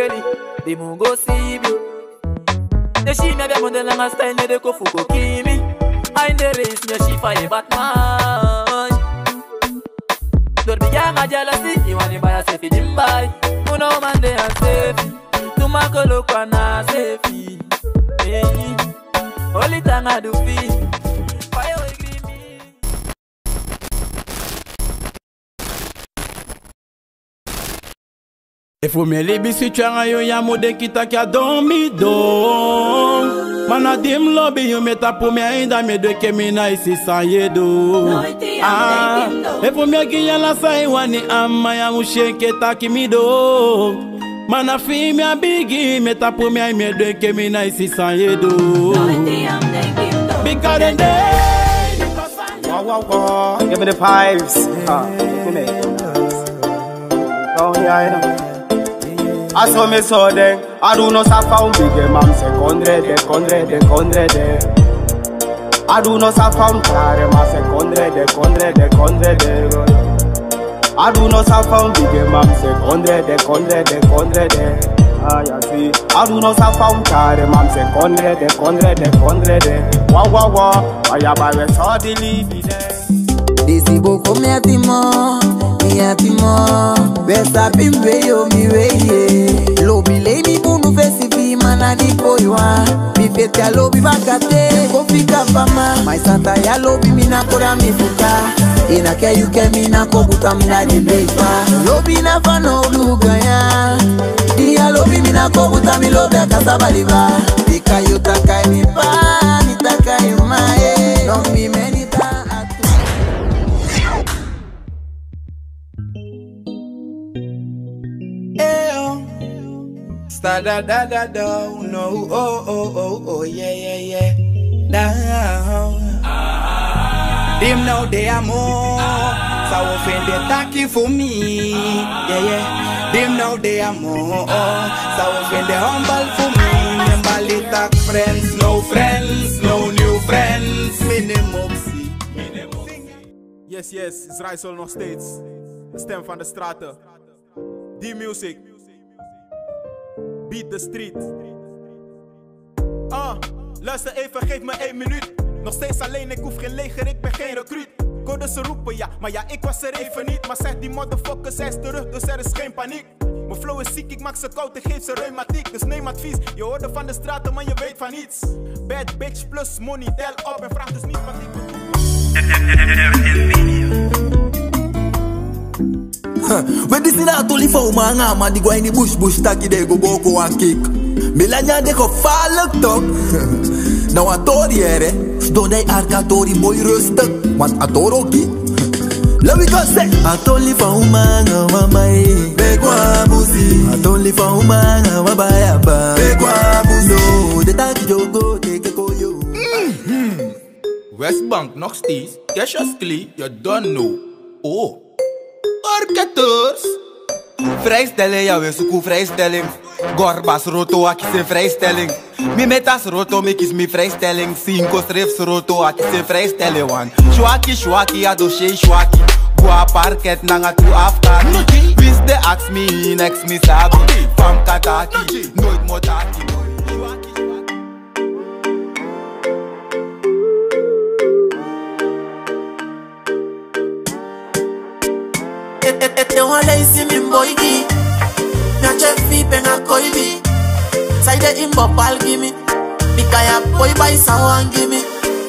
really. The moon go see you. The she na the model and my style na the kofuko kimi. I the race me she fire Batman. Don't be young a jealousy. You want to buy a safe in buy. Uno man they are safe. To make a look on a safe. Hey, only thing I do feel. Fire will green me. If we me libi si changa yo ya mode kita kia dormi do. Mana dim lobby yo meta pou me ainda me de ke mina isi san yedo. If we me giya la sai wani amma ya mushenke taki do. Mana fi me a bigi meta pou me me de ke mina isi san yedo. Bigger than day. Wow, wow, wow. Give me the pipes. Give me. Oh, yeah, I saw me so then, I do not suffer big man secondre. I do not suffer clare ma secondre. I do not suffer big man secondre. Ah, yeah, see. I do not suffer clare ma secondre. Wow, wow, wow. I have a saw the libi there. This is boko me atimo. Besta pimbe yo mi weye. Lobi le mi bunu fesi fi manani koywa. Mi fete ya lobi bakate. Kofi kapama. My santa ya lobi mina kora mi fuka. Ina ke you ke mina kobuta mina di leifa. Lobi na fano lugaya. Dia lobi mina kobuta mi lobi akasaba liba. Ika yo takai mi pa. Ni takai mae. No mi menita. Da da da da da, no, oh, yeah. Down. Them now they are more, so often they talking for me, yeah. Them now they are more, so often they humble for me. Them talk friends, no new friends. Minimum. Yes, it's Rijssel nog steeds. De stem van de straten. Die music. Beat the street. Luister even, geef me 1 minuut. Nog steeds alleen, ik hoef geen leger, ik ben geen recruut. Ik hoorde ze roepen, ja, maar ja, ik was er even niet. Maar zeg die motherfuckers, hij is terug, dus er is geen paniek. Mijn flow is ziek, ik maak ze koud, ik geef ze reumatiek. Dus neem advies, je hoorde van de straten, maar je weet van niets. Bad bitch plus money, tel op en vraag dus niet wat ik bedoel. When this is not only for manga, man, die go in the bush, taki de go boko and kick. Melania de go fall top. Nou a tori here, sto dai arca tori boy rustig, want a toro ki. Let me go say, I only for manga, mama e. Begwa busi, I only for manga, mama ba. Begwa busi, no, de taki jogo take ko yo. Westbank nog steeds, Cassius Clay, you don't know. Oh. Orkators. Vrijstelling, ja, we zoeken vrijstelling. Gorbas roto, aki zijn vrijstelling. Mi metas roto, mi kies mi vrijstelling. Cinco strips roto, aki zijn vrijstelling. Wan Shwaki, adoshe shwaki. Gua parket, nanga tu afkaki. Wis de ax mi, next mi sabi. Fam kataki, nooit motaki. Te wale isi mi mboigi. Na chefi penga koibi. Saide imbo pal gimi. Mikaya boy by sawan gimi.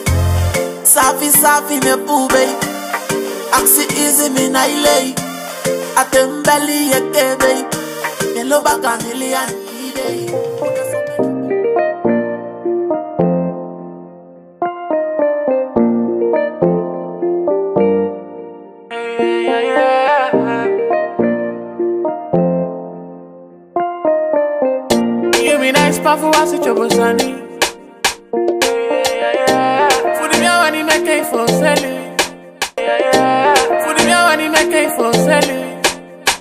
Safi me pube. Aksi easy mi nailei. Atembeli ye kebe. Yellow baka million ide. Pafu wasi chobo sani. Fudi mia wani meke for selling. Fudi mia wani meke for selling.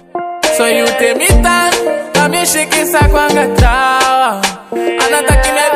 So you take me time, I'm shaking sa kwanga tawa. Anataki me